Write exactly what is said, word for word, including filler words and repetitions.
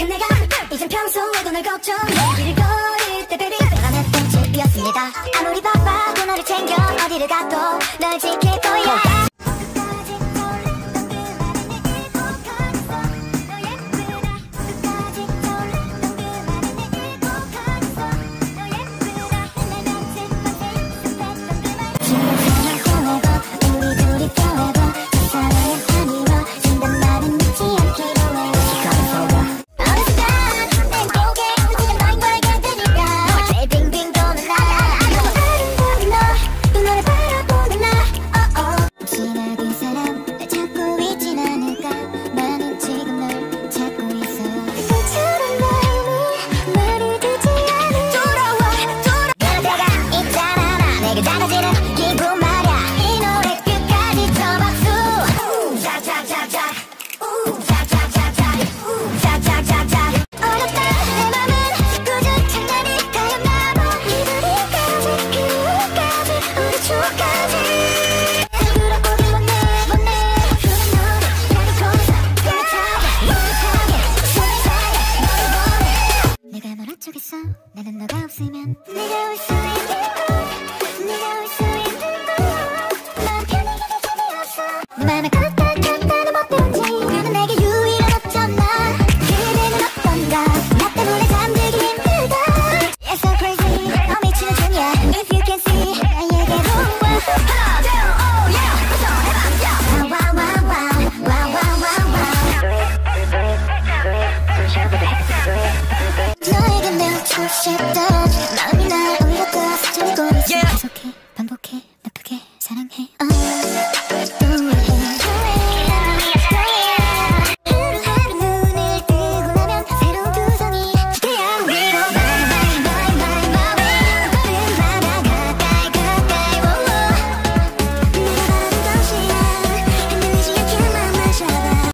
된 내가 이젠 평소에도 널 걱정해. 길을 걸을 때 baby 내가 내 땡집이었습니다. 아무리 바빠도 너를 챙겨 어디를 가도 널 지킬 거야. 나는 너가 없으면 내가 올 수 있는 걸 내가 올 수 있는 걸 난 편히 가질 틈이 없어. 내 맘에 까딱하다는 멋대로인지 나는 내게 유일한 어쩌나. 그대는 어떤가 나 때문에 잠들기 힘들다. It's so crazy 너 미치는 중이야. If you can see 나에게로 와 하나 둘 oh yeah 부터 해봐 wow wow wow wow wow wow wow. 너에게 내 싶다.